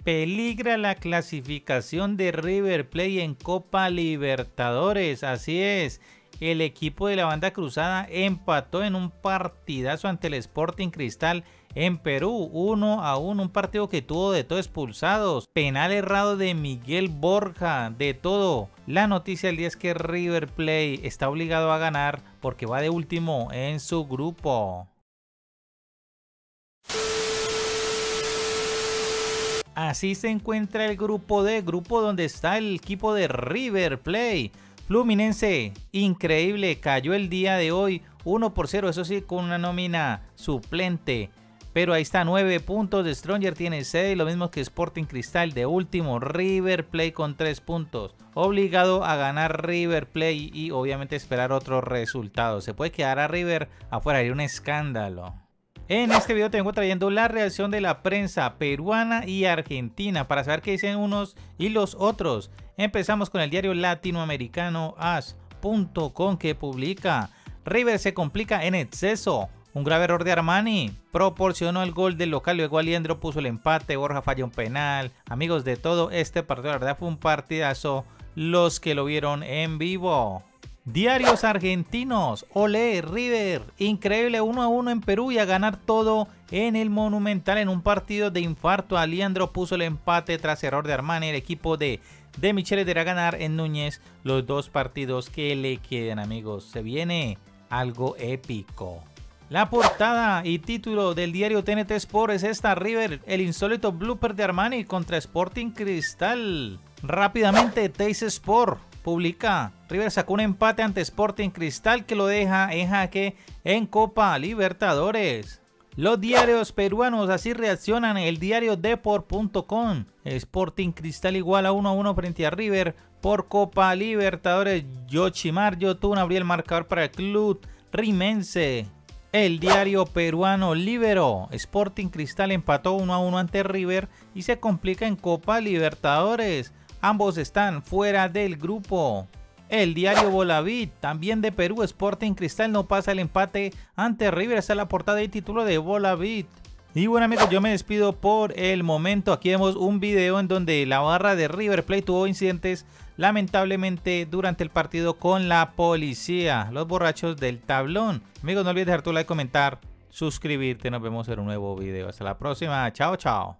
Peligra la clasificación de River Plate en Copa Libertadores. Así es, el equipo de la banda cruzada empató en un partidazo ante el Sporting Cristal en Perú, 1-1, un partido que tuvo de todo: expulsados, penal errado de Miguel Borja, de todo. La noticia del día es que River Plate está obligado a ganar porque va de último en su grupo. Así se encuentra el grupo D, grupo donde está el equipo de River Plate. Fluminense, increíble, cayó el día de hoy 1-0, eso sí, con una nómina suplente. Pero ahí está, 9 puntos, de Stronger tiene 6, lo mismo que Sporting Cristal. De último, River Plate con 3 puntos. Obligado a ganar River Plate y obviamente esperar otros resultados. Se puede quedar a River afuera, hay un escándalo. En este video te vengo trayendo la reacción de la prensa peruana y argentina para saber qué dicen unos y los otros. Empezamos con el diario latinoamericano AS.com, que publica: River se complica en exceso. Un grave error de Armani proporcionó el gol del local, luego Aliendro puso el empate, Borja falló un penal. Amigos, de todo este partido, la verdad fue un partidazo, los que lo vieron en vivo. Diarios argentinos: olé River, increíble 1-1 en Perú y a ganar todo en el Monumental en un partido de infarto. Aliendro puso el empate tras error de Armani. El equipo de Micheles deberá ganar en Núñez los 2 partidos que le quedan, amigos. Se viene algo épico. La portada y título del diario TNT Sport es esta: River, el insólito blooper de Armani contra Sporting Cristal. Rápidamente, Teis Sport publica: River sacó un empate ante Sporting Cristal que lo deja en jaque en Copa Libertadores. Los diarios peruanos así reaccionan. El diario Deport.com: Sporting Cristal igual a 1-1 frente a River por Copa Libertadores. Yoshimar Yotun abrió el marcador para el club rimense. El diario peruano Libero: Sporting Cristal empató 1-1 ante River y se complica en Copa Libertadores. Ambos están fuera del grupo. El diario Bolavit, también de Perú: Sporting Cristal no pasa el empate ante River. Está la portada y título de Bolavit. Y bueno, amigos, yo me despido por el momento. Aquí vemos un video en donde la barra de River Plate tuvo incidentes lamentablemente durante el partido con la policía, los borrachos del tablón. Amigos, no olvides dejar tu like, comentar, suscribirte. Nos vemos en un nuevo video. Hasta la próxima. Chao, chao.